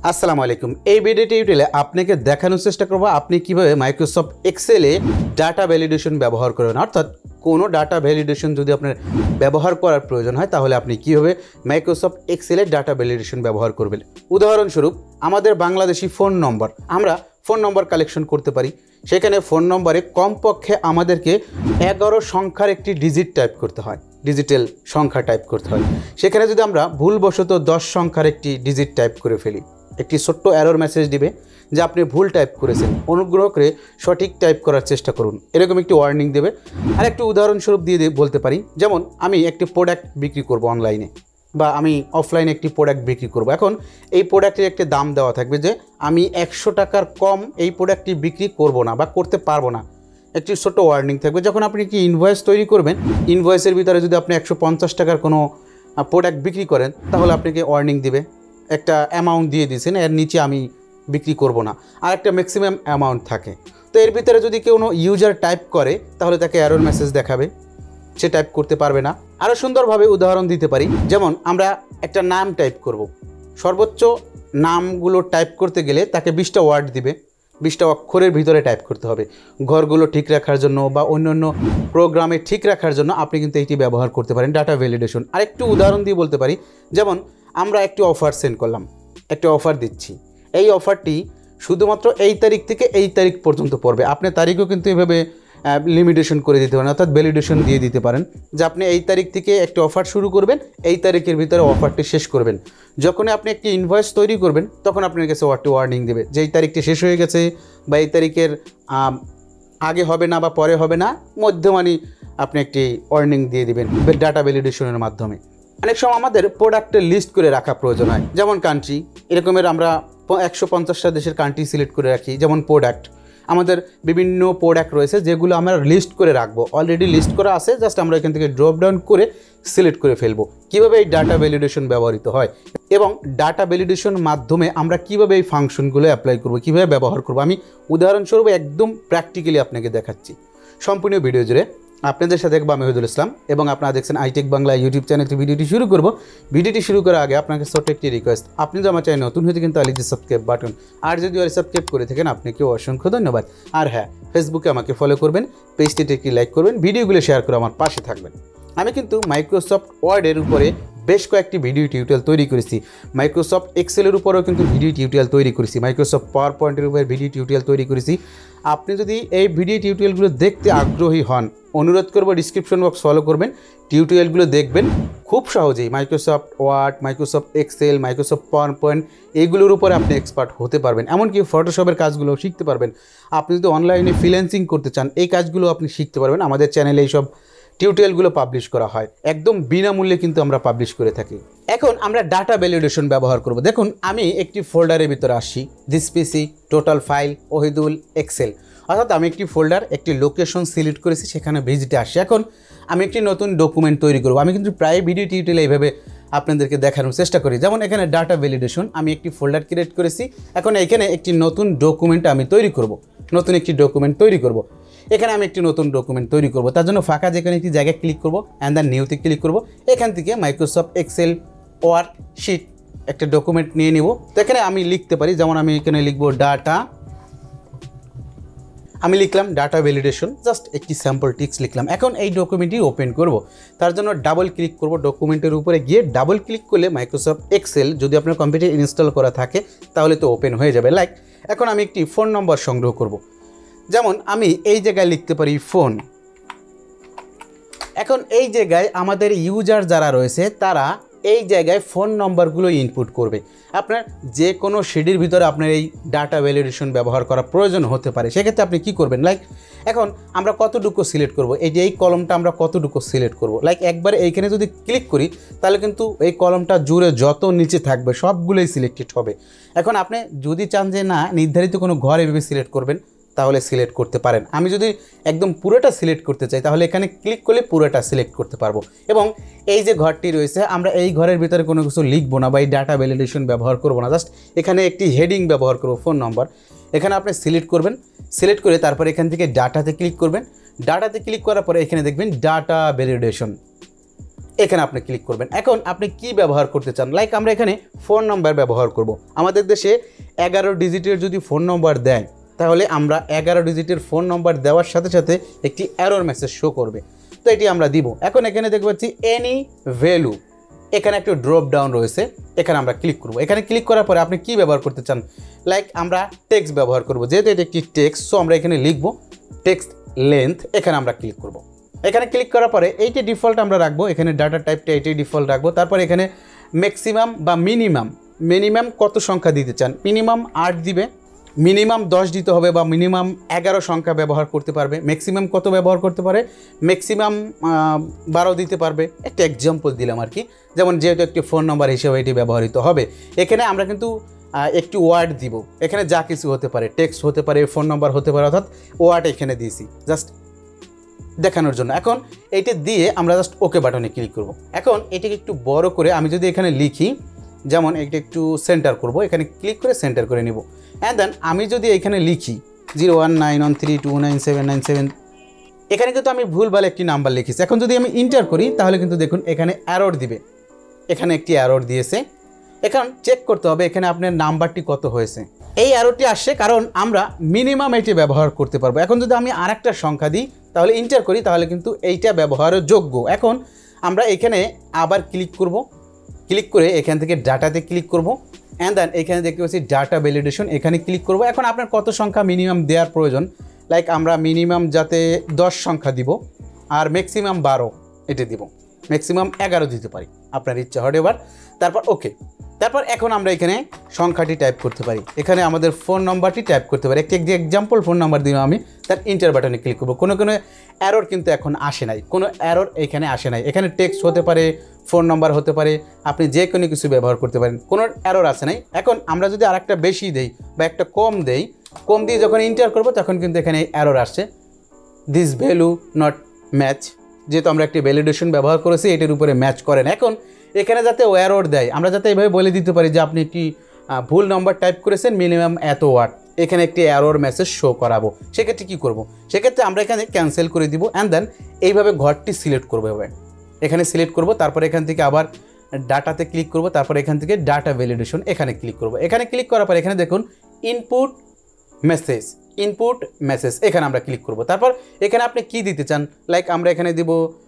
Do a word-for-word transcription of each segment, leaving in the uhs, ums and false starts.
আসসালামু আলাইকুম। এই ভিডিও টিউটোরিয়ালে আপনাকে দেখানোর চেষ্টা করব আপনি কিভাবে মাইক্রোসফট এক্সেলে ডাটা ভ্যালিডেশন ব্যবহার করবেন। অর্থাৎ কোনো ডাটা ভ্যালিডেশন যদি আপনার ব্যবহার করার প্রয়োজন হয় তাহলে আপনি কিভাবে মাইক্রোসফট এক্সেলে ডাটা ভ্যালিডেশন ব্যবহার করবেন। উদাহরণস্বরূপ আমাদের বাংলাদেশি ফোন নম্বর, আমরা ফোন নম্বর কালেকশন করতে পারি। সেখানে ফোন নম্বরে কমপক্ষে আমাদেরকে এগারো সংখ্যার একটি ডিজিট টাইপ করতে হয়, ডিজিটাল সংখ্যা টাইপ করতে হয়। সেখানে যদি আমরা ভুলবশত দশ সংখ্যার একটি ডিজিট টাইপ করে ফেলি, একটি ছোট্ট এরর মেসেজ দিবে যে আপনি ভুল টাইপ করেছেন, অনুগ্রহ করে সঠিক টাইপ করার চেষ্টা করুন, এরকম একটি ওয়ার্নিং দেবে। আর একটু উদাহরণস্বরূপ দিয়ে বলতে পারি, যেমন আমি একটি প্রোডাক্ট বিক্রি করব অনলাইনে বা আমি অফলাইনে একটি প্রোডাক্ট বিক্রি করব। এখন এই প্রোডাক্টের একটি দাম দেওয়া থাকবে যে আমি একশো টাকার কম এই প্রোডাক্টটি বিক্রি করব না বা করতে পারবো না, একটি ছোট্ট ওয়ার্নিং থাকবে। যখন আপনি কি ইনভয়েস তৈরি করবেন, ইনভয়েসের ভিতরে যদি আপনি একশো পঞ্চাশ টাকার কোনো প্রোডাক্ট বিক্রি করেন তাহলে আপনাকে ওয়ার্নিং দিবে, একটা অ্যামাউন্ট দিয়ে দিয়েছেন, এর নিচে আমি বিক্রি করব না, আর একটা ম্যাক্সিমাম অ্যামাউন্ট থাকে। তো এর ভিতরে যদি কোনো ইউজার টাইপ করে তাহলে তাকে এরর মেসেজ দেখাবে, সে টাইপ করতে পারবে না। আরও সুন্দরভাবে উদাহরণ দিতে পারি, যেমন আমরা একটা নাম টাইপ করব, সর্বোচ্চ নামগুলো টাইপ করতে গেলে তাকে বিশটা ওয়ার্ড দিবে, বিশটা অক্ষরের ভিতরে টাইপ করতে হবে। ঘরগুলো ঠিক রাখার জন্য বা অন্যান্য প্রোগ্রামে ঠিক রাখার জন্য আপনি কিন্তু এইটি ব্যবহার করতে পারেন, ডাটা ভ্যালিডেশন। আরেকটু উদাহরণ দিয়ে বলতে পারি, যেমন আমরা একটি অফার সেন্ড করলাম, একটি অফার দিচ্ছি, এই অফারটি শুধুমাত্র এই তারিখ থেকে এই তারিখ পর্যন্ত পড়বে। আপনি তারিখও কিন্তু এভাবে লিমিটেশন করে দিতে পারেন, অর্থাৎ ভ্যালিডেশন দিয়ে দিতে পারেন যে আপনি এই তারিখ থেকে একটি অফার শুরু করবেন, এই তারিখের ভিতরে অফারটি শেষ করবেন। যখনই আপনি একটি ইনভয়েস তৈরি করবেন তখন আপনার কাছে ওয়ার্ডটি ওয়ার্নিং দেবে যে এই তারিখটি শেষ হয়ে গেছে বা এই তারিখের আগে হবে না বা পরে হবে না, মধ্যমানি আপনি একটি ওয়ার্নিং দিয়ে দিবেন ডাটা ভ্যালিডেশনের মাধ্যমে। অনেক সময় আমাদের প্রোডাক্টের লিস্ট করে রাখা প্রয়োজন হয়, যেমন কান্ট্রি, এরকমের আমরা একশো পঞ্চাশটা দেশের কান্ট্রি সিলেক্ট করে রাখি। যেমন প্রোডাক্ট, আমাদের বিভিন্ন প্রোডাক্ট রয়েছে যেগুলো আমরা লিস্ট করে রাখবো, অলরেডি লিস্ট করা আছে, জাস্ট আমরা এখান থেকে ড্রপ ডাউন করে সিলেক্ট করে ফেলবো। কীভাবে এই ডাটা ভ্যালিডেশন ব্যবহৃত হয় এবং ডাটা ভ্যালিডেশন মাধ্যমে আমরা কীভাবে এই ফাংশনগুলো অ্যাপ্লাই করবো, কীভাবে ব্যবহার করবো, আমি উদাহরণস্বরূপ একদম প্র্যাকটিক্যালি আপনাকে দেখাচ্ছি। সম্পূর্ণ ভিডিও জুড়ে আপনাদের সাথে দেখবো আমি ওহিদুল ইসলাম এবং আপনারা দেখছেন আইটেক বাংলা ইউটিউব চ্যানেলটি। ভিডিওটি শুরু করব। ভিডিওটি শুরু করার আগে আপনাকে ছোট্ট একটি রিকোয়েস্ট, আপনি যদি আমার চ্যানেল নতুন হতে কিন্তু তাহলে যে সাবস্ক্রাইব বাটন, আর যদি আর সাবস্ক্রাইব করে থাকেন আপনাকে অসংখ্য ধন্যবাদ। আর হ্যাঁ, ফেসবুকে আমাকে ফলো করবেন, পেজটিতে একটি লাইক করবেন, ভিডিওগুলো শেয়ার করে আমার পাশে থাকবেন। আমি কিন্তু মাইক্রোসফট ওয়ার্ডের উপরে বেশ কয়েকটি ভিডিও টিউটোরিয়াল তৈরি করেছি, মাইক্রোসফট এক্সেলের উপরেও কিন্তু ভিডিও টিউটোরিয়াল তৈরি করেছি, মাইক্রোসফট পাওয়ার পয়েন্টের উপরে ভিডিও টিউটোরিয়াল তৈরি করেছি। আপনি যদি এই ভিডিও টিউটোরিয়ালগুলো দেখতে আগ্রহী হন, অনুরোধ করব ডিসক্রিপশন বক্স ফলো করবেন, টিউটোরিয়ালগুলো দেখবেন। খুব সহজেই Microsoft Word, Microsoft Excel, Microsoft PowerPoint এগুলোর উপরে আপনি এক্সপার্ট হতে পারবেন। এমনকি ফটোশপের কাজগুলো শিখতে পারবেন। আপনি যদি অনলাইনে ফ্রিল্যান্সিং করতে চান এই কাজগুলো আপনি শিখতে পারবেন। আমাদের চ্যানেলে এইসব টিউটোরিয়ালগুলো পাবলিশ করা হয়, একদম বিনামূল্যে কিন্তু আমরা পাবলিশ করে থাকি। এখন আমরা ডাটা ভ্যালিডেশন ব্যবহার করব। দেখুন, আমি একটি ফোল্ডারের ভিতরে আসি, this PC, total file, Ohidul, Excel, অর্থাৎ আমি একটি ফোল্ডার, একটি লোকেশন সিলেক্ট করেছি, সেখানে ভিজিটে আসি। এখন আমি একটি নতুন ডকুমেন্ট তৈরি করব। আমি কিন্তু প্রায় ভিডিও টিউটোরিয়াল এইভাবে আপনাদেরকে দেখানোর চেষ্টা করি। যেমন এখানে ডাটা ভ্যালিডেশন, আমি একটি ফোল্ডার ক্রিয়েট করেছি। এখন এখানে একটি নতুন ডকুমেন্ট আমি তৈরি করব, নতুন একটি ডকুমেন্ট তৈরি করব। এখানে আমি একটি নতুন ডকুমেন্ট তৈরি করব, তার জন্য ফাঁকা যেখানে একটি জায়গায় ক্লিক করব, অ্যান্ড দেন নিউতে ক্লিক করব। এখান থেকে মাইক্রোসফট এক্সেল ওয়ার্ড শিট একটা ডকুমেন্ট নিয়ে নেব। তো এখানে আমি লিখতে পারি, যেমন আমি এখানে লিখব ডাটা, আমি লিখলাম ডাটা ভ্যালিডেশন, জাস্ট একটি স্যাম্পল টেক্সট লিখলাম। এখন এই ডকুমেন্টটি ওপেন করব, তার জন্য ডাবল ক্লিক করব, ডকুমেন্টের উপরে গিয়ে ডাবল ক্লিক করলে মাইক্রোসফট এক্সেল যদি আপনার কম্পিউটারে ইনস্টল করা থাকে তাহলে তো ওপেন হয়ে যাবে। লাইক এখন আমি একটি ফোন নম্বর সংগ্রহ করব, যেমন আমি এই জায়গায় লিখতে পারি ফোন। এখন এই জায়গায় আমাদের ইউজার যারা রয়েছে তারা এই জায়গায় ফোন নম্বরগুলো ইনপুট করবে। আপনার যে কোনো সিডির ভিতরে আপনার এই ডাটা ভ্যালিডেশন ব্যবহার করা প্রয়োজন হতে পারে, সেক্ষেত্রে আপনি কি করবেন, লাইক এখন আমরা কতটুকু সিলেক্ট করব, এই যে এই কলমটা আমরা কতটুকু সিলেক্ট করব, লাইক একবার এইখানে যদি ক্লিক করি তাহলে কিন্তু এই কলমটা জুড়ে যত নিচে থাকবে সবগুলোই সিলেক্টেড হবে। এখন আপনি যদি চান যে না নির্ধারিত কোনো ঘর এভাবে সিলেক্ট করবেন তাহলে সিলেক্ট করতে পারেন। আমি যদি একদম পুরোটা সিলেক্ট করতে চাই তাহলে এখানে ক্লিক করলে পুরোটা সিলেক্ট করতে পারবো। এবং এই যে ঘরটি রয়েছে আমরা এই ঘরের ভিতরে কোনো কিছু লিখবো না বা এই ডাটা ভ্যালিডেশন ব্যবহার করবো না, জাস্ট এখানে একটি হেডিং ব্যবহার করবো, ফোন নম্বর। এখানে আপনি সিলেক্ট করবেন, সিলেক্ট করে তারপরে এখান থেকে ডাটাতে ক্লিক করবেন। ডাটাতে ক্লিক করার পরে এখানে দেখবেন ডাটা ভ্যালিডেশন, এখানে আপনি ক্লিক করবেন। এখন আপনি কি ব্যবহার করতে চান, লাইক আমরা এখানে ফোন নাম্বার ব্যবহার করব। আমাদের দেশে এগারো ডিজিটের যদি ফোন নম্বর দেয় তাহলে আমরা এগারো ডিজিটের ফোন নম্বর দেওয়ার সাথে সাথে একটি এরর মেসেজ শো করবে, তো এটি আমরা দিব। এখন এখানে দেখতে পাচ্ছি এনি ভ্যালু, এখানে একটু ড্রপ ডাউন রয়েছে, এখানে আমরা ক্লিক করব। এখানে ক্লিক করার পরে আপনি কি ব্যবহার করতে চান, লাইক আমরা টেক্সট ব্যবহার করব, যেহেতু এটা একটি টেক্সট, সো আমরা এখানে লিখব টেক্সট লেন্থ, এখানে আমরা ক্লিক করব। এখানে ক্লিক করার পরে এইটি ডিফল্ট আমরা রাখবো, এখানে ডাটা টাইপটা এইটাই ডিফল্ট রাখবো। তারপর এখানে ম্যাক্সিমাম বা মিনিমাম, মিনিমাম কত সংখ্যা দিতে চান, মিনিমাম আট দিবে, মিনিমাম দশ দিতে হবে, বা মিনিমাম এগারো সংখ্যা ব্যবহার করতে পারবে। ম্যাক্সিমাম কত ব্যবহার করতে পারে, ম্যাক্সিমাম বারো দিতে পারবে। একটা এক্সাম্পল দিলাম আর কি, যেমন যেহেতু একটি ফোন নাম্বার হিসেবে এটি ব্যবহৃত হবে। এখানে আমরা কিন্তু একটি ওয়ার্ড দিব, এখানে যা কিছু হতে পারে, টেক্সট হতে পারে, ফোন নাম্বার হতে পারে, অর্থাৎ ওয়ার্ড এখানে দিয়েছি জাস্ট দেখানোর জন্য। এখন এইটা দিয়ে আমরা জাস্ট ওকে বাটনে ক্লিক করব। এখন এটাকে একটু বড় করে আমি যদি এখানে লিখি, যেমন এটা একটু সেন্টার করব, এখানে ক্লিক করে সেন্টার করে নিব। অ্যান্ড দেন আমি যদি এখানে লিখি zero one nine one three two nine seven nine seven, এখানে কিন্তু আমি ভুলভাল একটি নাম্বার লিখেছি। এখন যদি আমি ইন্টার করি তাহলে কিন্তু দেখুন এখানে অ্যারর দিবে, এখানে একটি অ্যারর দিয়েছে। এখন চেক করতে হবে এখানে আপনার নাম্বারটি কত হয়েছে। এই অ্যারোটি আসছে কারণ আমরা মিনিমাম এটি ব্যবহার করতে পারবো। এখন যদি আমি আরেকটা সংখ্যা দিই তাহলে ইন্টার করি তাহলে কিন্তু এইটা ব্যবহারের যোগ্য। এখন আমরা এখানে আবার ক্লিক করব, ক্লিক করে এখান থেকে ডাটাতে ক্লিক করব। অ্যান্ড দেন এখানে দেখতে পাচ্ছি ডাটা ভ্যালিডেশন, এখানে ক্লিক করব। এখন আপনার কত সংখ্যা মিনিমাম দেওয়ার প্রয়োজন, লাইক আমরা মিনিমাম যাতে দশ সংখ্যা দিব, আর ম্যাক্সিমাম বারো এটা দিব, ম্যাক্সিমাম এগারো দিতে পারি, আপনার ইচ্ছা হবে এবার। তারপর ওকে, তারপর এখন আমরা এখানে সংখ্যাটি টাইপ করতে পারি, এখানে আমাদের ফোন নাম্বারটি টাইপ করতে পারি। একটি একটি এক্সাম্পল ফোন নাম্বার দিলাম আমি, তার ইন্টার বাটনে ক্লিক করবো। কোনো কোনো অ্যারর কিন্তু এখন আসে নাই, কোনো অ্যারর এখানে আসে নাই। এখানে টেক্সট হতে পারে, ফোন নাম্বার হতে পারে, আপনি যে কোনো কিছু ব্যবহার করতে পারেন, কোনো অ্যারর আসে নাই। এখন আমরা যদি আরেকটা বেশি দেই বা একটা কম দেই, কম দিয়ে যখন ইন্টার করবো তখন কিন্তু এখানে অ্যারর আসছে, দিস ভ্যালু নট ম্যাচ, যেহেতু আমরা একটি ভ্যালিডেশন ব্যবহার করেছি এটির উপরে ম্যাচ করেন। এখন এখানে যাতে ও এরর দেয়, আমরা যাতে এইভাবে বলে দিতে পারি যে আপনি একটি ভুল নম্বর টাইপ করেছেন, মিনিমাম এত ওয়াট, এখানে একটি এরর মেসেজ শো করাবো। সেক্ষেত্রে কী করব, সেক্ষেত্রে আমরা এখানে ক্যান্সেল করে দিব। অ্যান্ড দেন এইভাবে ঘরটি সিলেক্ট করবো, এভাবে এখানে সিলেক্ট করব। তারপর এখান থেকে আবার ডাটাতে ক্লিক করব, তারপর এখান থেকে ডাটা ভ্যালিডেশন এখানে ক্লিক করব। এখানে ক্লিক করার পর এখানে দেখুন ইনপুট মেসেজ, ইনপুট মেসেজ এখানে আমরা ক্লিক করব। তারপর এখানে আপনি কি দিতে চান, লাইক আমরা এখানে দিব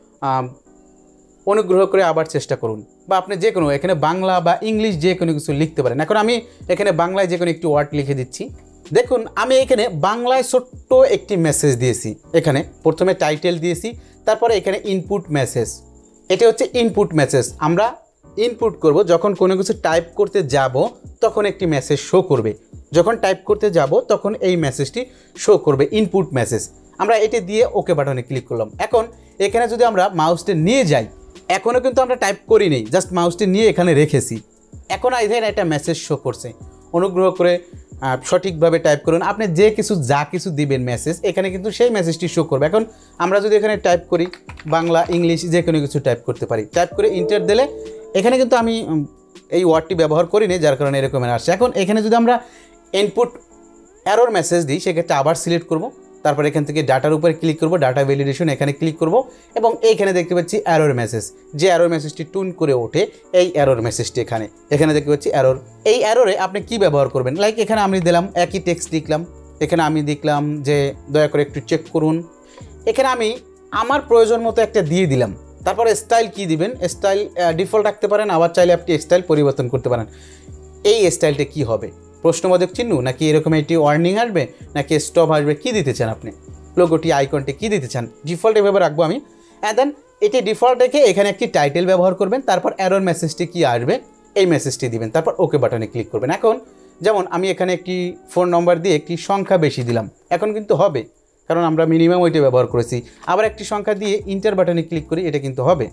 অনুগ্রহ করে আবার চেষ্টা করুন, বা আপনি যে কোনো এখানে বাংলা বা ইংলিশ যে কোনো কিছু লিখতে পারেন। এখন আমি এখানে বাংলায় যে কোনো একটি ওয়ার্ড লিখে দিচ্ছি। দেখুন আমি এখানে বাংলায় ছোট্ট একটি মেসেজ দিয়েছি, এখানে প্রথমে টাইটেল দিয়েছি, তারপরে এখানে ইনপুট মেসেজ, এটা হচ্ছে ইনপুট মেসেজ। আমরা ইনপুট করব যখন কোনো কিছু টাইপ করতে যাব তখন একটি মেসেজ শো করবে, যখন টাইপ করতে যাব তখন এই মেসেজটি শো করবে, ইনপুট মেসেজ। আমরা এটি দিয়ে ওকে বাটনে ক্লিক করলাম। এখন এখানে যদি আমরা মাউসটি নিয়ে যাই, এখনও কিন্তু আমরা টাইপ করি নেই, জাস্ট মাউসটি নিয়ে এখানে রেখেছি। এখন এখানে একটা মেসেজ শো করছে, অনুগ্রহ করে সঠিকভাবে টাইপ করুন। আপনি যে কিছু যা কিছু দিবেন মেসেজ, এখানে কিন্তু সেই মেসেজটি শো করবে। এখন আমরা যদি এখানে টাইপ করি বাংলা ইংলিশ যে কোনো কিছু টাইপ করতে পারি, টাইপ করে ইন্টার দিলে এখানে কিন্তু আমি এই ওয়ার্ডটি ব্যবহার করিনি, যার কারণে এরকমের আসছে। এখন এখানে যদি আমরা ইনপুট এরর মেসেজ দিই সেক্ষেত্রে আবার সিলেক্ট করব, তারপর এখান থেকে ডাটার উপরে ক্লিক করব, ডাটা ভ্যালিডেশন এখানে ক্লিক করব, এবং এইখানে দেখতে পাচ্ছি এরর মেসেজ, যে এরর মেসেজটি টুন করে ওঠে এই এরর মেসেজটি এখানে এখানে দেখতে পাচ্ছি এরর। এই এররে আপনি কি ব্যবহার করবেন, লাইক এখানে আমি দিলাম একই টেক্সট লিখলাম, এখানে আমি দেখলাম যে দয়া করে একটু চেক করুন, এখানে আমি আমার প্রয়োজন মতো একটা দিয়ে দিলাম। তারপরে স্টাইল কি দিবেন, স্টাইল ডিফল্ট রাখতে পারেন, আবার চাইলে আপনি স্টাইল পরিবর্তন করতে পারেন। এই স্টাইলটা কি হবে, প্রশ্নবোধক চিহ্ন নাকি এরকম একটি ওয়ার্নিং আসবে নাকি স্টপ আসবে, কি দিতে চান আপনি, লোগোটি আইকনটি কি দিতে চান, ডিফল্ট এভাবে রাখবো আমি। অ্যান্ড দেন এটি ডিফল্ট রেখে এখানে একটি টাইটেল ব্যবহার করবেন, তারপর এরর মেসেজটি কি আসবে এই মেসেজটি দিবেন, তারপর ওকে বাটনে ক্লিক করবেন। এখন যেমন আমি এখানে একটি ফোন নম্বর দিয়ে একটি সংখ্যা বেশি দিলাম, এখন কিন্তু হবে কারণ আমরা মিনিমাম ওইটা ব্যবহার করেছি। আবার একটি সংখ্যা দিয়ে ইন্টার বাটনে ক্লিক করি, এটা কিন্তু হবে।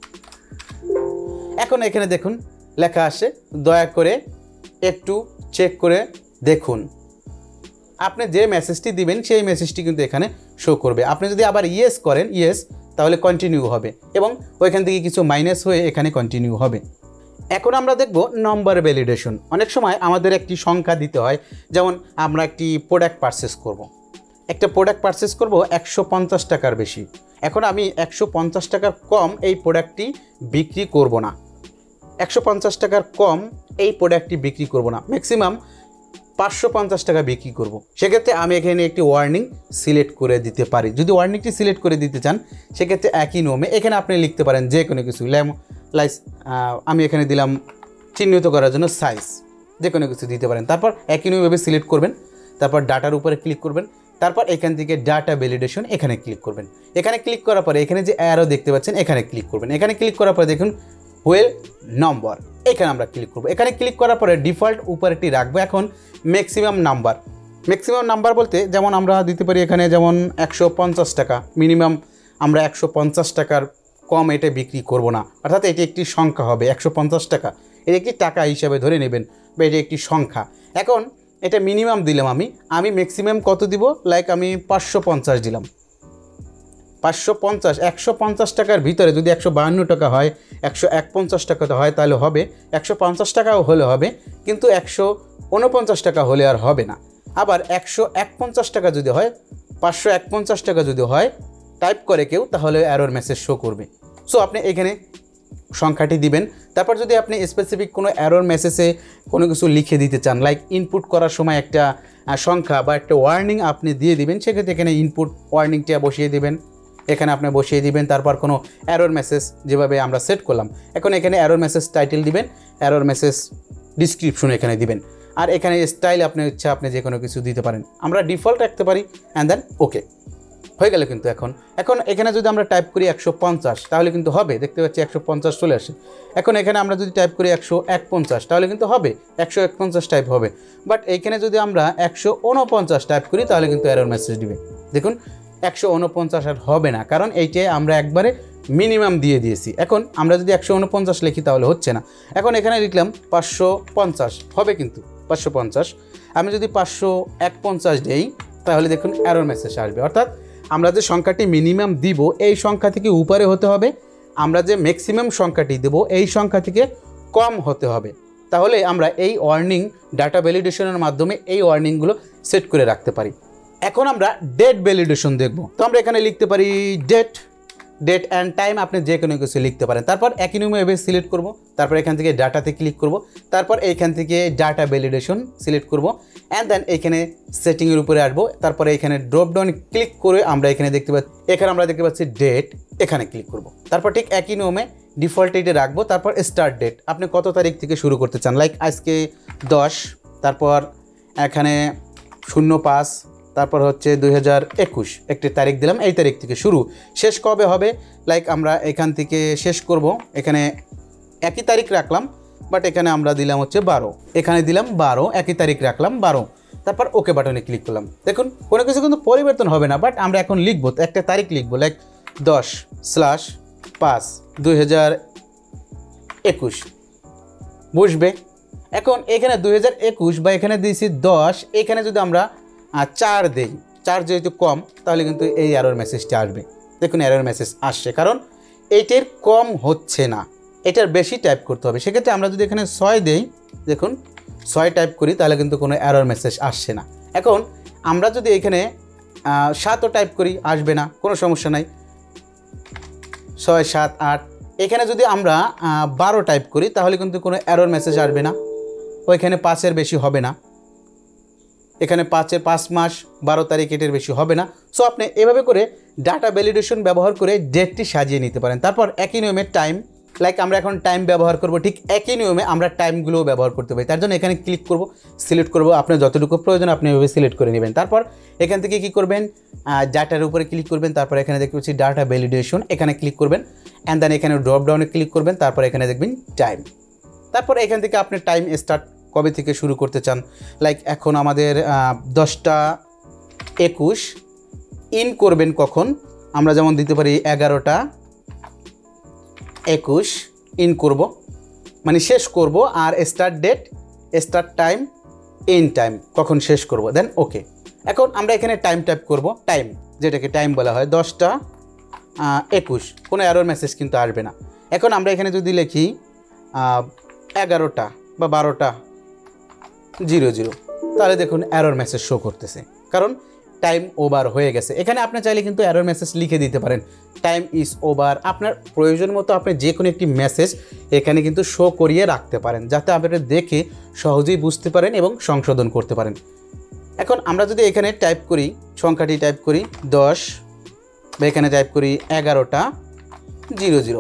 এখন এখানে দেখুন লেখা আসে, দয়া করে একটু চেক করে দেখুন। আপনি যে মেসেজটি দিবেন সেই মেসেজটি কিন্তু এখানে শো করবে। আপনি যদি আবার ইয়েস করেন, ইয়েস, তাহলে কন্টিনিউ হবে এবং ওইখান থেকে কিছু মাইনাস হয়ে এখানে কন্টিনিউ হবে। এখন আমরা দেখব নম্বর ভ্যালিডেশন। অনেক সময় আমাদের একটি সংখ্যা দিতে হয়, যেমন আমরা একটি প্রোডাক্ট পারচেস করব, একটা প্রোডাক্ট পারচেস করব একশো পঞ্চাশ টাকার বেশি। এখন আমি একশো পঞ্চাশ টাকার কম এই প্রোডাক্টটি বিক্রি করব না, একশো পঞ্চাশ টাকার কম এই প্রোডাক্টটি বিক্রি করব না, ম্যাক্সিমাম পাঁচশো পঞ্চাশ টাকা বিক্রি করব। সেক্ষেত্রে আমি এখানে একটি ওয়ার্নিং সিলেক্ট করে দিতে পারি। যদি ওয়ার্নিংটি সিলেক্ট করে দিতে চান সেক্ষেত্রে একই নিয়মে এখানে আপনি লিখতে পারেন যে কোনো কিছু, ল্যাম লাইস আমি এখানে দিলাম চিহ্নিত করার জন্য সাইজ, যে কোনো কিছু দিতে পারেন। তারপর একই নিয়মভাবে সিলেক্ট করবেন, তারপর ডাটার উপরে ক্লিক করবেন, তারপর এখান থেকে ডাটা ভ্যালিডেশন এখানে ক্লিক করবেন। এখানে ক্লিক করার পরে এখানে যে অ্যারো দেখতে পাচ্ছেন এখানে ক্লিক করবেন। এখানে ক্লিক করার পরে দেখুন হুয়েল নম্বর, এখানে আমরা ক্লিক করব। এখানে ক্লিক করার পরে ডিফল্ট উপরেটি রাখবো এখন ম্যাক্সিমাম নাম্বার। ম্যাক্সিমাম নাম্বার বলতে যেমন আমরা দিতে পারি এখানে যেমন একশো পঞ্চাশ টাকা, মিনিমাম আমরা একশো পঞ্চাশ টাকার কম এটা বিক্রি করব না, অর্থাৎ এটি একটি সংখ্যা হবে একশো পঞ্চাশ টাকা, এটি একটি টাকা হিসাবে ধরে নেবেন বা এটি একটি সংখ্যা। এখন এটা মিনিমাম দিলাম আমি, আমি ম্যাক্সিমাম কত দিব, লাইক আমি পাঁচশো পঞ্চাশ দিলাম। পাঁচশো পঞ্চাশ একশো পঞ্চাশ টাকার ভিতরে যদি একশো বাহান্ন টাকা হয়, একশো এক পঞ্চাশ টাকা হয় তাহলে হবে, একশো পঞ্চাশ টাকাও হলে হবে, কিন্তু একশো উনপঞ্চাশ টাকা হলে আর হবে না। আবার একশো এক পঞ্চাশ টাকা যদি হয়, পাঁচশো এক পঞ্চাশ টাকা যদি হয় টাইপ করে কেউ, তাহলে এরর মেসেজ শো করবে। সো আপনি এখানে সংখ্যাটি দিবেন। তারপর যদি আপনি স্পেসিফিক কোনো এরর মেসেজে কোনো কিছু লিখে দিতে চান, লাইক ইনপুট করার সময় একটা সংখ্যা বা একটা ওয়ার্নিং আপনি দিয়ে দিবেন, সেক্ষেত্রে এখানে ইনপুট ওয়ার্নিংটা বসিয়ে দিবেন, এখানে আপনি বসিয়ে দিবেন। তারপর কোনো এরর মেসেজ যেভাবে আমরা সেট করলাম, এখন এখানে এরর মেসেজ টাইটেল দিবেন, এরর মেসেজ ডিসক্রিপশন এখানে দিবেন, আর এখানে স্টাইল আপনার ইচ্ছা আপনি যে কোনো কিছু দিতে পারেন, আমরা ডিফল্ট রাখতে পারি, অ্যান্ড দেন ওকে হয়ে গেল। কিন্তু এখন এখন এখানে যদি আমরা টাইপ করি একশো পঞ্চাশ তাহলে কিন্তু হবে, দেখতে পাচ্ছি একশো পঞ্চাশ চলে আসে। এখন এখানে আমরা যদি টাইপ করি একশো এক পঞ্চাশ তাহলে কিন্তু হবে, একশো এক পঞ্চাশ টাইপ হবে। বাট এইখানে যদি আমরা একশো উনপঞ্চাশ টাইপ করি তাহলে কিন্তু এরর মেসেজ দিবে। দেখুন একশো উনপঞ্চাশ আর হবে না, কারণ এইটাই আমরা একবারে মিনিমাম দিয়ে দিয়েছি। এখন আমরা যদি একশো উনপঞ্চাশ লিখি তাহলে হচ্ছে না। এখন এখানে লিখলাম পাঁচশো পঞ্চাশ, হবে কিন্তু পাঁচশো পঞ্চাশ। আমি যদি পাঁচশো এক পঞ্চাশ দিই তাহলে দেখুন এরর মেসেজ আসবে, অর্থাৎ আমরা যে সংখ্যাটি মিনিমাম দিব এই সংখ্যা থেকে উপরে হতে হবে, আমরা যে ম্যাক্সিমাম সংখ্যাটি দেব এই সংখ্যা থেকে কম হতে হবে। তাহলে আমরা এই ওয়ার্নিং ডাটা ভ্যালিডেশনের মাধ্যমে এই ওয়ার্নিংগুলো সেট করে রাখতে পারি। এখন আমরা ডেট ভ্যালিডেশন দেখব। তো আমরা এখানে লিখতে পারি ডেট, ডেট অ্যান্ড টাইম, আপনি যে কোনো কিছু লিখতে পারেন। তারপর একই নিয়মে সিলেক্ট করব, তারপর এখান থেকে ডাটাতে ক্লিক করব, তারপর এইখান থেকে ডাটা ভ্যালিডেশন সিলেক্ট করব, অ্যান্ড দেন এখানে সেটিংয়ের উপরে আসবো। তারপরে এখানে ড্রপ ডাউন ক্লিক করে আমরা এখানে দেখতে পাচ্ছি, এখানে আমরা দেখতে পাচ্ছি ডেট, এখানে ক্লিক করব। তারপর ঠিক একই নিয়মে ডিফল্ট ডেটে রাখবো। তারপর স্টার্ট ডেট, আপনি কত তারিখ থেকে শুরু করতে চান, লাইক আজকে দশ, তারপর এখানে শূন্য পাঁচ, তারপর হচ্ছে দুই হাজার একুশ একটি তারিখ দিলাম, এই তারিখ থেকে শুরু, শেষ কবে হবে, লাইক আমরা এখান থেকে শেষ করব, এখানে একই তারিখ রাখলাম, বাট এখানে আমরা দিলাম হচ্ছে বারো, এখানে দিলাম বারো, একই তারিখ রাখলাম বারো, তারপর ওকে বাটনে ক্লিক করলাম। দেখুন কোনো কিছু কিন্তু পরিবর্তন হবে না, বাট আমরা এখন লিখবো একটা তারিখ লিখবো, লাইক দশ স্ল্যাশ পাঁচ দুই হাজার একুশ, বুঝবে। এখন এখানে দুই হাজার একুশ বা এখানে দিয়েছি দশ, এখানে যদি আমরা আর চার দেই, চার যেহেতু কম তাহলে কিন্তু এই এরর মেসেজটা আসবে। দেখুন এরর মেসেজ আসছে, কারণ এইটার কম হচ্ছে না, এটার বেশি টাইপ করতে হবে। সেক্ষেত্রে আমরা যদি এখানে ছয় দেই, দেখুন ছয় টাইপ করি তাহলে কিন্তু কোনো এরর মেসেজ আসছে না। এখন আমরা যদি এখানে সাতও টাইপ করি আসবে না, কোনো সমস্যা নাই, ছয় সাত আট। এখানে যদি আমরা বারো টাইপ করি তাহলে কিন্তু কোনো এরর মেসেজ আসবে না, ওইখানে পাঁচের বেশি হবে না, এখানে পাঁচের পাঁচ মাস বারো তারিখ এটার বেশি হবে না। সো আপনি এভাবে করে ডাটা ভ্যালিডেশন ব্যবহার করে ডেটটি সাজিয়ে নিতে পারেন। তারপর একই নিয়মে টাইম, লাইক আমরা এখন টাইম ব্যবহার করব, ঠিক একই নিয়মে আমরা টাইমগুলোও ব্যবহার করতে পারি। তার জন্য এখানে ক্লিক করব, সিলেক্ট করব, আপনার যতটুকু প্রয়োজন আপনি এভাবে সিলেক্ট করে নেবেন। তারপর এখান থেকে কি করবেন, ডাটার উপরে ক্লিক করবেন, তারপর এখানে দেখতে পাচ্ছি ডাটা ভ্যালিডেশন, এখানে ক্লিক করবেন, অ্যান্ড দেন এখানে ড্রপ ডাউনে ক্লিক করবেন, তারপর এখানে দেখবেন টাইম। তারপর এখান থেকে আপনি টাইম স্টার্ট কবে থেকে শুরু করতে চান, লাইক এখন আমাদের দশটা একুশ, ইন করবেন কখন, আমরা যেমন দিতে পারি এগারোটা একুশ, ইন করব মানে শেষ করব, আর start date, start time, in time, কখন শেষ করব, দেন ওকে। এখন আমরা এখানে টাইম টাইপ করব, টাইম যেটাকে টাইম বলা হয়, দশটা একুশ, কোনো এরর মেসেজ কিন্তু আসবে না। এখন আমরা এখানে যদি লিখি এগারোটা বা বারোটা জিরো জিরো, তাহলে দেখুন এরর মেসেজ শো করতেছে, কারণ টাইম ওভার হয়ে গেছে। এখানে আপনি চাইলে কিন্তু এরর মেসেজ লিখে দিতে পারেন, টাইম ইজ ওভার। আপনার প্রয়োজন মতো আপনি যে কোনো একটি মেসেজ এখানে কিন্তু শো করিয়ে রাখতে পারেন, যাতে আপনি দেখে সহজেই বুঝতে পারেন এবং সংশোধন করতে পারেন। এখন আমরা যদি এখানে টাইপ করি, সংখ্যাটি টাইপ করি দশ, বা এখানে টাইপ করি এগারোটা zero zero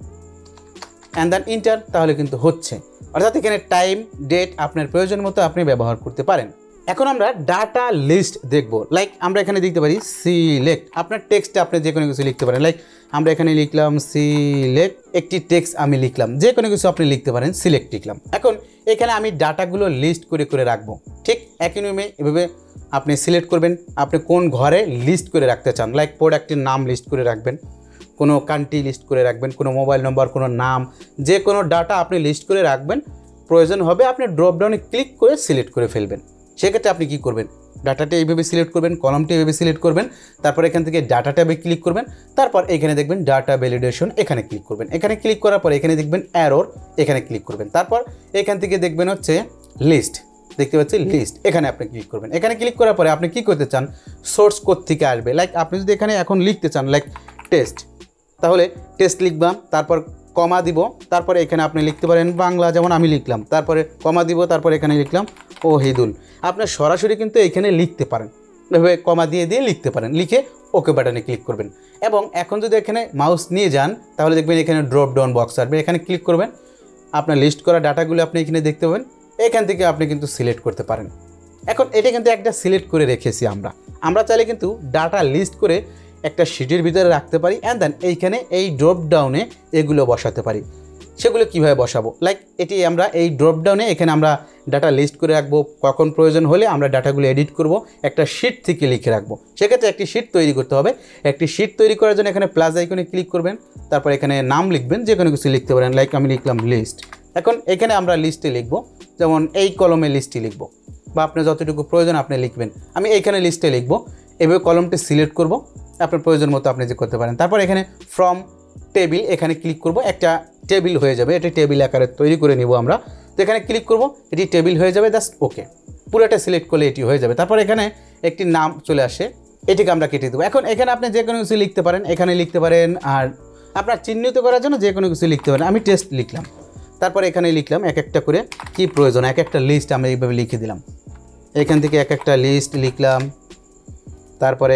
and then enter, তাহলে কিন্তু হচ্ছে। অর্থাৎ এখানে টাইম, ডেট আপনার প্রয়োজন মতো আপনি ব্যবহার করতে পারেন। এখন আমরা ডাটা লিস্ট দেখব। লাইক আমরা এখানে দেখতে পারি সিলেক্ট, আপনার টেক্সটে আপনি যে কোনো কিছু লিখতে পারেন। লাইক আমরা এখানে লিখলাম সিলেক্ট, একটি টেক্সট আমি লিখলাম, যে কোনো কিছু আপনি লিখতে পারেন, সিলেক্ট লিখলাম। এখন এখানে আমি ডাটাগুলো লিস্ট করে করে রাখবো। ঠিক একই নিয়মে এভাবে আপনি সিলেক্ট করবেন আপনি কোন ঘরে লিস্ট করে রাখতে চান। লাইক প্রোডাক্টের নাম লিস্ট করে রাখবেন, কোনো কান্ট্রি লিস্ট করে রাখবেন, কোনো মোবাইল নম্বর, কোনো নাম, যে কোনো ডাটা আপনি লিস্ট করে রাখবেন। প্রয়োজন হবে আপনি ড্রপডাউনে ক্লিক করে সিলেক্ট করে ফেলবেন। সেক্ষেত্রে আপনি কি করবেন, ডাটাটা এইভাবে সিলেক্ট করবেন, কলামটি এইভাবে সিলেক্ট করবেন, তারপর এখান থেকে ডাটা ট্যাবে ক্লিক করবেন, তারপর এখানে দেখবেন ডাটা ভ্যালিডেশন, এখানে ক্লিক করবেন। এখানে ক্লিক করার পর এখানে দেখবেন এরর, এখানে ক্লিক করবেন। তারপর এখান থেকে দেখবেন হচ্ছে লিস্ট, দেখতে পাচ্ছি লিস্ট, এখানে আপনি ক্লিক করবেন। এখানে ক্লিক করার পরে আপনি কি করতে চান, সোর্স কোড থেকে আসবে। লাইক আপনি যদি এখানে এখন লিখতে চান লাইক টেস্ট, তাহলে টেস্ট লিখবাম, তারপর কমা দিব, তারপরে এখানে আপনি লিখতে পারেন বাংলা, যেমন আমি লিখলাম, তারপরে কমা দিব, তারপরে এখানে লিখলাম ওহিদুল। আপনি সরাসরি কিন্তু এখানে লিখতে পারেন, এভাবে কমা দিয়ে দিয়ে লিখতে পারেন, লিখে ওকে বাটনে ক্লিক করবেন। এবং এখন যদি এখানে মাউস নিয়ে যান তাহলে দেখবেন এখানে ড্রপ ডাউন বক্স আসবে, এখানে ক্লিক করবেন, আপনার লিস্ট করা ডাটাগুলো আপনি এখানে দেখতে পাবেন, এখান থেকে আপনি কিন্তু সিলেক্ট করতে পারেন। এখন এটা কিন্তু একটা সিলেক্ট করে রেখেছি আমরা আমরা চাইলে কিন্তু ডাটা লিস্ট করে একটা শিটের ভিতরে রাখতে পারি, অ্যান্ড দেন এইখানে এই ড্রপ ডাউনে এগুলো বসাতে পারি। সেগুলো কিভাবে বসাবো, লাইক এটি আমরা এই ড্রপ ডাউনে এখানে আমরা ডাটা লিস্ট করে রাখবো, কখন প্রয়োজন হলে আমরা ডাটাগুলো এডিট করব, একটা শিট থেকে লিখে রাখবো। সেক্ষেত্রে একটি শিট তৈরি করতে হবে। একটি শিট তৈরি করার জন্য এখানে প্লাস আইকনে ক্লিক করবেন, তারপর এখানে নাম লিখবেন, যে কোনো কিছু লিখতে পারেন। লাইক আমি লিখলাম লিস্ট। এখন এখানে আমরা লিস্টে লিখবো, যেমন এই কলমে লিস্টে লিখবো, বা আপনার যতটুকু প্রয়োজন আপনি লিখবেন। আমি এইখানে লিস্টে লিখবো, এভাবে কলমটি সিলেক্ট করব, আপনার প্রয়োজন মতো আপনি যে করতে পারেন। তারপর এখানে ফ্রম টেবিল, এখানে ক্লিক করব, একটা টেবিল হয়ে যাবে, এটি টেবিল আকারে তৈরি করে নিব আমরা। তো এখানে ক্লিক করব, এটি টেবিল হয়ে যাবে, জাস্ট ওকে, পুরোটা সিলেক্ট করলে এটি হয়ে যাবে। তারপর এখানে একটি নাম চলে আসে, এটিকে আমরা কেটে দেবো। এখন এখানে আপনি যে কোনো কিছু লিখতে পারেন, এখানে লিখতে পারেন, আর আপনার চিহ্নিত করার জন্য যে কোনো কিছু লিখতে পারেন। আমি টেস্ট লিখলাম, তারপর এখানে লিখলাম এক একটা করে কি প্রয়োজন, এক একটা লিস্ট আমরা এইভাবে লিখে দিলাম। এখান থেকে এক একটা লিস্ট লিখলাম, তারপরে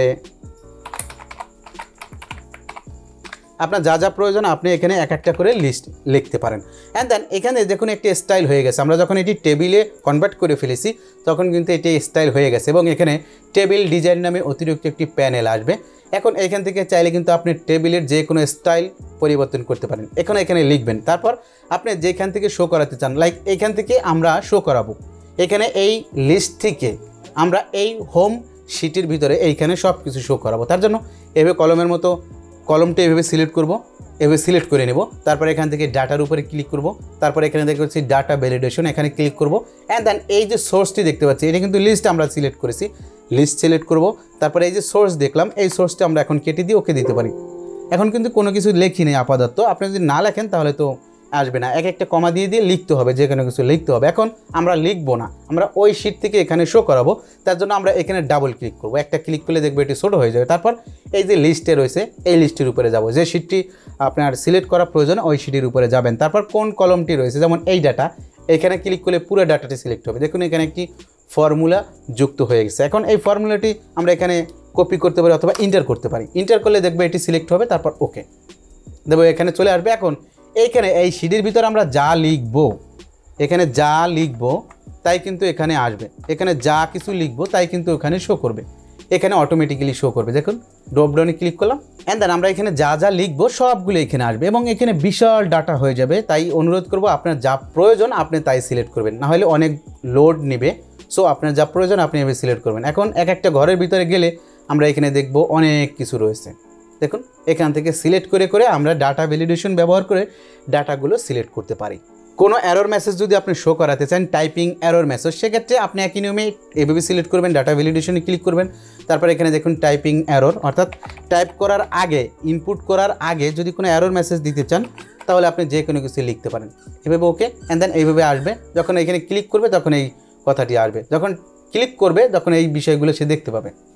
আপনার যা যা প্রয়োজন আপনি এখানে এক একটা করে লিস্ট লিখতে পারেন। অ্যান্ড দেন এখানে দেখুন একটি স্টাইল হয়ে গেছে। আমরা যখন এটি টেবিলে কনভার্ট করে ফেলেছি তখন কিন্তু এটি স্টাইল হয়ে গেছে, এবং এখানে টেবিল ডিজাইন নামে অতিরিক্ত একটি প্যানেল আসবে। এখন এখান থেকে চাইলে কিন্তু আপনি টেবিলের যে কোনো স্টাইল পরিবর্তন করতে পারেন। এখন এখানে লিখবেন, তারপর আপনি যেখান থেকে শো করাতে চান, লাইক এখান থেকে আমরা শো করাবো। এখানে এই লিস্ট থেকে আমরা এই হোম শিটের ভিতরে এইখানে সব কিছু শো করাবো। তার জন্য এভাবে কলমের মতো কলমটা এভাবে সিলেক্ট করব, এভাবে সিলেক্ট করে নেব। তারপর এখান থেকে ডাটার উপরে ক্লিক করব, তারপর এখানে দেখতে পাচ্ছি ডাটা ভ্যালিডেশন, এখানে ক্লিক করব। অ্যান্ড দেন এই যে সোর্সটি দেখতে পাচ্ছি, এটা কিন্তু লিস্ট আমরা সিলেক্ট করেছি, লিস্ট সিলেক্ট করব। তারপরে এই যে সোর্স দেখলাম, এই সোর্সটা আমরা এখন কেটে দিয়ে ওকে দিতে পারি। এখন কিন্তু কোনো কিছু লেখি নেই আপাতত, আপনি যদি না লেখেন তাহলে তো আসবে না, এক একটা কমা দিয়ে দিয়ে লিখতে হবে, যে কোনো কিছু লিখতে হবে। এখন আমরা লিখবো না, আমরা ওই শিট থেকে এখানে শো করাবো। তার জন্য আমরা এখানে ডাবল ক্লিক করবো, একটা ক্লিক করলে দেখবো এটি ছোটো হয়ে যাবে। তারপর এই যে লিস্টে রয়েছে এই লিস্টের উপরে যাব, যে শিটটি আপনার সিলেক্ট করা প্রয়োজন ওই শিটের উপরে যাবেন। তারপর কোন কলমটি রয়েছে, যেমন এই ডাটা, এখানে ক্লিক করলে পুরো ডাটাটি সিলেক্ট হবে। দেখুন এখানে একটি ফর্মুলা যুক্ত হয়ে গেছে। এখন এই ফর্মুলাটি আমরা এখানে কপি করতে পারি অথবা ইন্টার করতে পারি। ইন্টার করলে দেখবে এটি সিলেক্ট হবে, তারপর ওকে দেবো, এখানে চলে আসবে। এখন এইখানে এই শিটের ভিতরে আমরা যা লিখবো, এখানে যা লিখবো তাই কিন্তু এখানে আসবে, এখানে যা কিছু লিখবো তাই কিন্তু এখানে শো করবে, এখানে অটোমেটিক্যালি শো করবে। দেখুন ড্রপডাউনে ক্লিক করলাম, অ্যান্ড দেন আমরা এখানে যা যা লিখবো সবগুলো এখানে আসবে, এবং এখানে বিশাল ডাটা হয়ে যাবে। তাই অনুরোধ করব আপনার যা প্রয়োজন আপনি তাই সিলেক্ট করবেন, না হলে অনেক লোড নেবে। সো আপনার যা প্রয়োজন আপনি এভাবে সিলেক্ট করবেন। এখন এক একটা ঘরের ভিতরে গেলে আমরা এখানে দেখবো অনেক কিছু রয়েছে। দেখুন এখান থেকে সিলেক্ট করে করে আমরা ডাটা ভ্যালিডেশন ব্যবহার করে ডাটাগুলো সিলেক্ট করতে পারি। কোনো এরর মেসেজ যদি আপনি শো করাতে চান, টাইপিং এরর মেসেজ, সেক্ষেত্রে আপনি একই নিয়মে এভাবে সিলেক্ট করবেন, ডাটা ভ্যালিডেশনে ক্লিক করবেন। তারপর এখানে দেখুন টাইপিং এরর, অর্থাৎ টাইপ করার আগে, ইনপুট করার আগে যদি কোনো এরর মেসেজ দিতে চান তাহলে আপনি যে কোনো কিছু লিখতে পারেন এভাবে, ওকে। অ্যান্ড দেন এইভাবে আসবে, যখন এখানে ক্লিক করবে তখন এই কথাটি আসবে, যখন ক্লিক করবে তখন এই বিষয়গুলো সে দেখতে পাবে।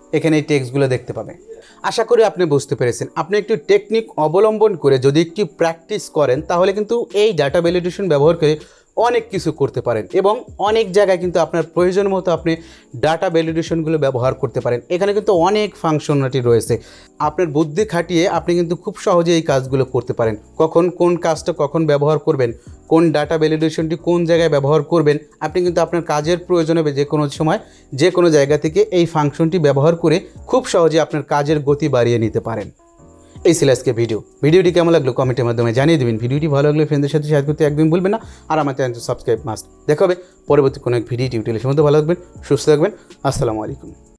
এখানে এই টেক্সটগুলো দেখতে পাবে। আশা করি আপনি বুঝতে পেরেছেন। আপনি একটু টেকনিক অবলম্বন করে যদি একটু প্র্যাকটিস করেন তাহলে কিন্তু এই ডাটা ভ্যালিডেশন ব্যবহার করে অনেক কিছু করতে পারেন এবং অনেক জায়গায় কিন্তু আপনার প্রয়োজন মতো আপনি ডাটা ভ্যালিডেশনগুলো ব্যবহার করতে পারেন। এখানে কিন্তু অনেক ফাংশনালিটি রয়েছে, আপনার বুদ্ধি খাটিয়ে আপনি কিন্তু খুব সহজে এই কাজগুলো করতে পারেন। কখন কোন কাজটা কখন ব্যবহার করবেন, কোন ডাটা ভ্যালিডেশনটি কোন জায়গায় ব্যবহার করবেন, আপনি কিন্তু আপনার কাজের প্রয়োজনে যে কোনো সময় যে কোনো জায়গা থেকে এই ফাংশনটি ব্যবহার করে খুব সহজে আপনার কাজের গতি বাড়িয়ে নিতে পারেন। এই ছিল আজকে ভিডিও। ভিডিওটি কেমন লাগলো কমেন্টের মাধ্যমে জানিয়ে দেবেন। ভিডিওটি ভালো লাগলে ফ্রেন্ডদের সাথে শেয়ার করতে একদম ভুলবেন না। আর আমার চ্যানেলটি সাবস্ক্রাইব মাস্ট। দেখা হবে পরবর্তী কোনো এক ভিডিও টিউটোরিয়ালের মধ্যে। ভালো থাকবেন, সুস্থ থাকবেন। আসসালামু আলাইকুম।